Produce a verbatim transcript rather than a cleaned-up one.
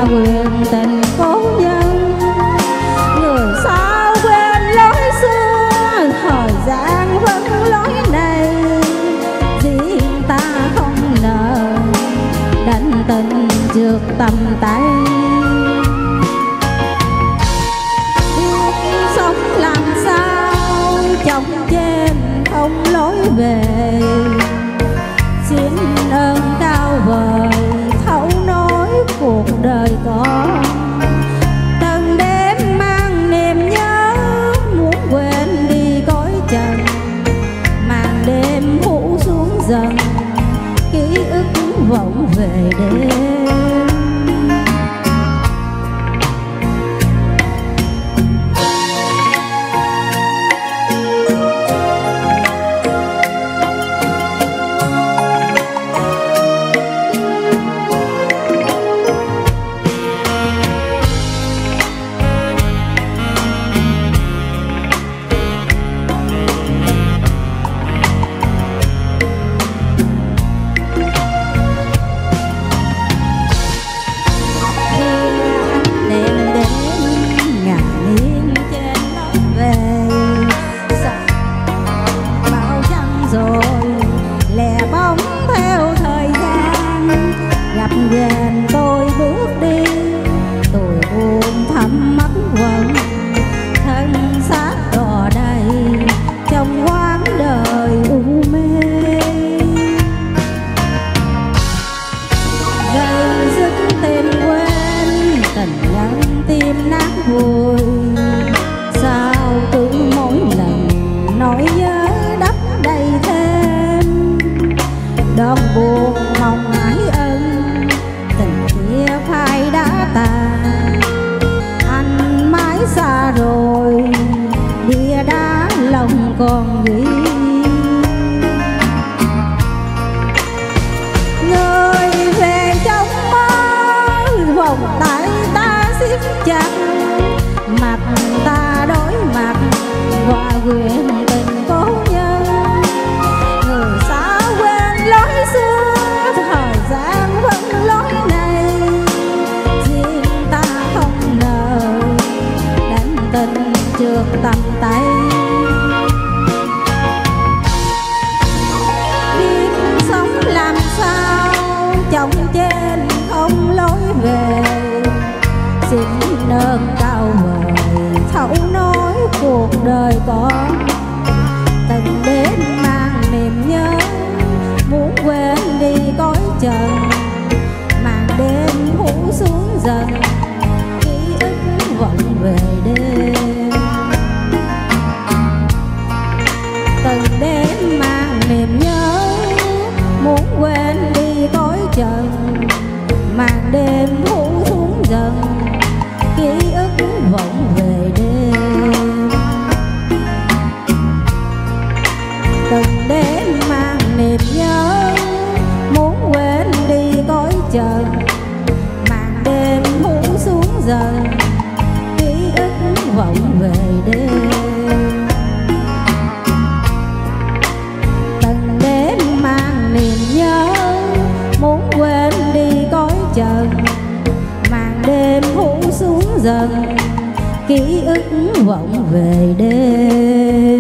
nguyện tình cố nhân. Người sao quên lối xưa, thời gian vẫn lối này. Riêng ta không nợ, đành tình trượt tầm tay. Biết sống làm sao, chồng trên không lối về. Xin ơn cao vời, thấu nói cuộc đời con. Từng đêm mang niềm nhớ, muốn quên đi cõi trần. Màn đêm phủ xuống dần, ký ức vọng về đêm. Ghen tôi bước đi, tôi buồn thầm mắt quẩn. Thân xác đò đầy trong quán đời u mê. Gây dứt tìm quên, tình nhân tim nát vùi. Sao cứ mỗi lần nỗi nhớ đắp đầy thêm. Đón buồn mong mãi ân, phai đã tàn. Anh mãi xa rồi, bia đá lòng còn ghi. Người về trong mơ, vòng tay ta siết chặt. Mặt ta đối mặt, hòa quyện tình cố nhân. Người xa quên lối xưa, thời gian vẫn lối này. Tình trượt tầm tay. Biết sống làm sao, chồng trên không lối về. Xin ơn cao vời, thấu nói cuộc đời con. Từng đêm mang niềm nhớ, muốn quên đi cõi trần. Màn đêm phủ xuống dần, ký ức vọng về đêm. Từng đêm mang niềm nhớ, muốn quên đi cõi trần. Màn đêm phủ xuống dần, ký ức vọng về đêm. Từng đêm mang niềm nhớ, muốn quên đi cõi trần. Màn đêm phủ xuống dần, vọng về đêm. Từng đêm mang niềm nhớ, muốn quên đi cõi trần. Màn đêm phủ xuống dần, ký ức vọng về đêm.